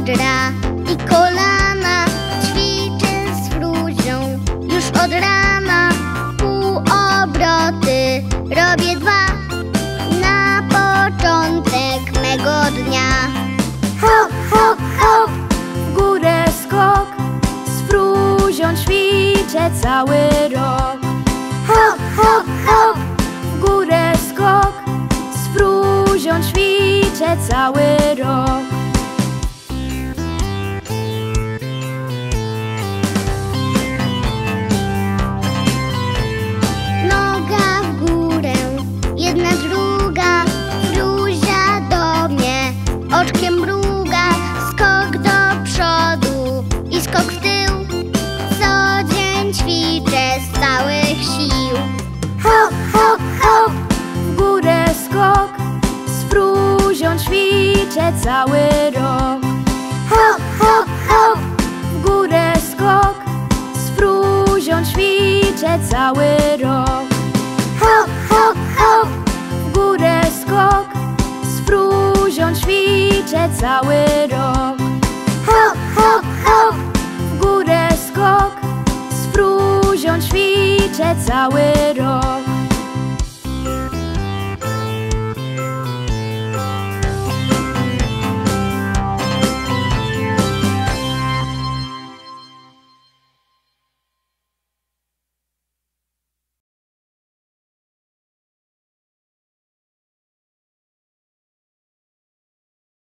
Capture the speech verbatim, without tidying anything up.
biodra i kolana. Ćwiczę z Fruzią już od rana. Półobroty robię dwa na początek mego dnia. Hop, hop, hop, w górę skok, z Fruzią ćwiczę cały rok. hop, hop, hop, W górę skok, z Fruzią ćwiczę cały rok. noga w górę, jedna druga. Fruzia do mnie oczkiem mruga. Skok do przodu i skok w tył. Co dzień ćwiczę z całych sił. Hop, hop, hop, W górę skok, z Fruzią ćwiczę cały rok. hop, hop, hop, W górę skok, z Fruzią ćwiczę cały rok. hop, hop, hop, W górę skok, z Fruzią ćwiczę cały rok. hop, hop, hop, W górę skok, z Fruzią ćwiczę cały rok.